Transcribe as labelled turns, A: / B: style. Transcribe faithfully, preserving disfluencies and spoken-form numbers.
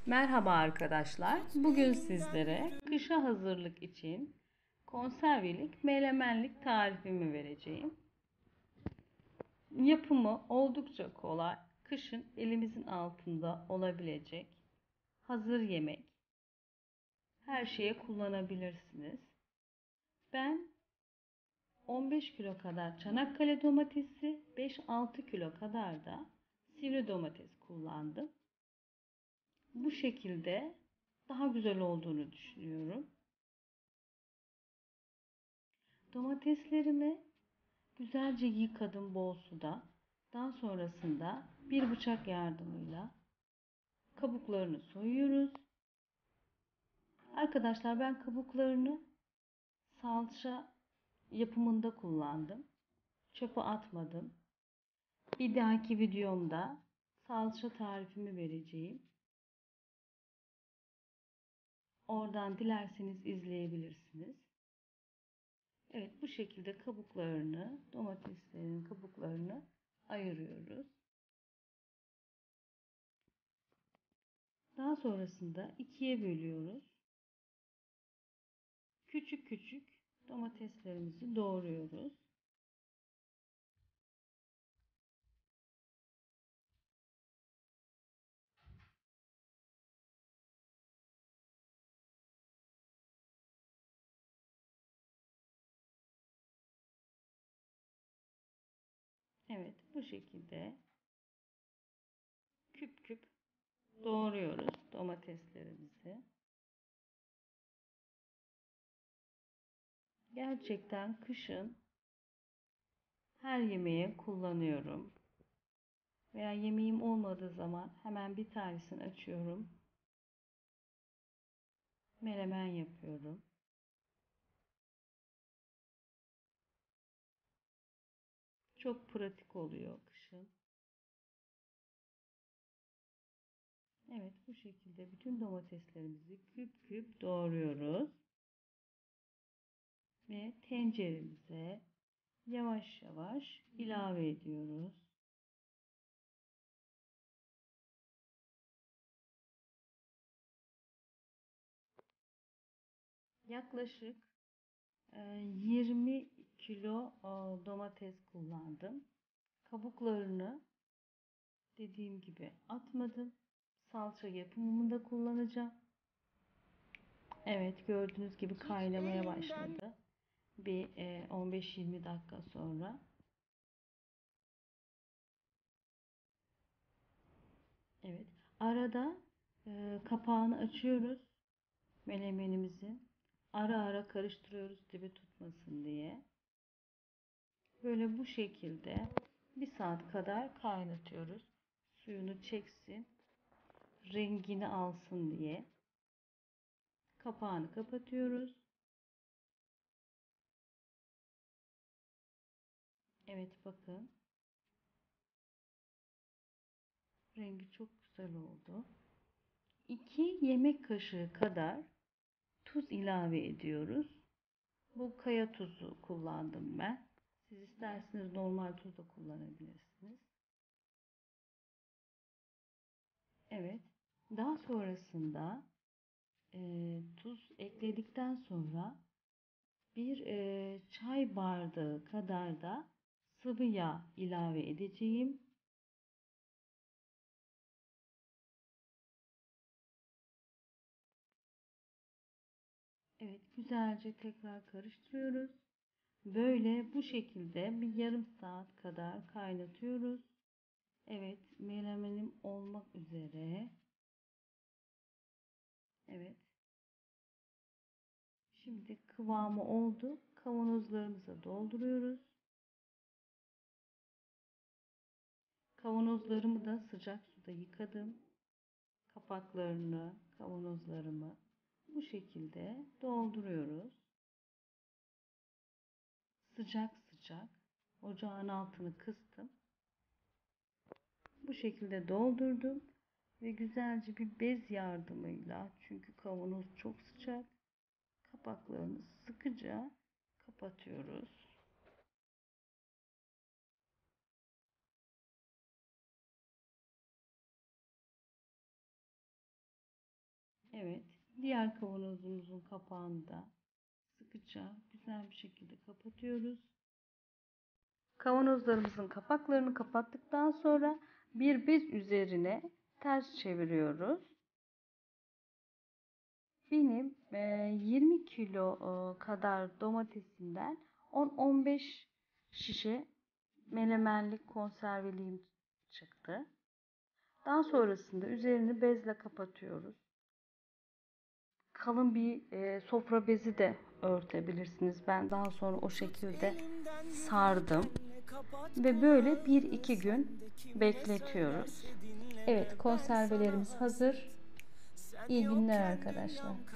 A: Merhaba arkadaşlar. Bugün sizlere kışa hazırlık için konservelik, melemenlik tarifimi vereceğim. Yapımı oldukça kolay. Kışın elimizin altında olabilecek hazır yemek. Her şeye kullanabilirsiniz. Ben on beş kilo kadar Çanakkale domatesi, beş altı kilo kadar da sivri domates kullandım. Bu şekilde daha güzel olduğunu düşünüyorum. Domateslerimi güzelce yıkadım bol suda. Daha sonrasında bir bıçak yardımıyla kabuklarını soyuyoruz. Arkadaşlar ben kabuklarını salça yapımında kullandım. Çöpe atmadım. Bir dahaki videomda salça tarifimi vereceğim. Oradan dilerseniz izleyebilirsiniz. Evet, bu şekilde kabuklarını, domateslerin kabuklarını ayırıyoruz. Daha sonrasında ikiye bölüyoruz. Küçük küçük domateslerimizi doğruyoruz. Evet, bu şekilde küp küp doğruyoruz domateslerimizi. Gerçekten kışın her yemeğe kullanıyorum. Veya yemeğim olmadığı zaman hemen bir tanesini açıyorum. Menemen yapıyorum. Çok pratik oluyor kışın. Evet, bu şekilde bütün domateslerimizi küp küp doğruyoruz. Ve tenceremize yavaş yavaş ilave ediyoruz. Yaklaşık yirmi kilo domates kullandım. Kabuklarını dediğim gibi atmadım. Salça yapımında kullanacağım. Evet, gördüğünüz gibi kaynamaya başladı. Bir on beş yirmi dakika sonra. Evet, arada kapağını açıyoruz menemenimizin. Ara ara karıştırıyoruz dibi tutmasın diye. Böyle bu şekilde bir saat kadar kaynatıyoruz. Suyunu çeksin, rengini alsın diye. Kapağını kapatıyoruz. Evet, bakın. Rengi çok güzel oldu. iki yemek kaşığı kadar tuz ilave ediyoruz. Bu kaya tuzu kullandım ben. Siz isterseniz normal tuz da kullanabilirsiniz. Evet. Daha sonrasında e, tuz ekledikten sonra bir e, çay bardağı kadar da sıvı yağ ilave edeceğim. Evet, güzelce tekrar karıştırıyoruz. Böyle bu şekilde bir yarım saat kadar kaynatıyoruz. Evet, menemenim olmak üzere. Evet. Şimdi kıvamı oldu. Kavanozlarımıza dolduruyoruz. Kavanozlarımı da sıcak suda yıkadım. Kapaklarını, kavanozlarımı bu şekilde dolduruyoruz. Sıcak sıcak ocağın altını kıstım. Bu şekilde doldurdum ve güzelce bir bez yardımıyla, çünkü kavanoz çok sıcak, kapaklarını sıkıca kapatıyoruz. Evet, diğer kavanozumuzun kapağını da sıkıca güzel bir şekilde kapatıyoruz. Kavanozlarımızın kapaklarını kapattıktan sonra bir bez üzerine ters çeviriyoruz. Benim yirmi kilo kadar domatesimden on on beş şişe menemenlik konserveliğim çıktı. Daha sonrasında üzerini bezle kapatıyoruz. Kalın bir e, sofra bezi de örtebilirsiniz. Ben daha sonra o şekilde sardım. Ve böyle bir iki gün bekletiyoruz.
B: Evet, konservelerimiz hazır. İyi günler arkadaşlar.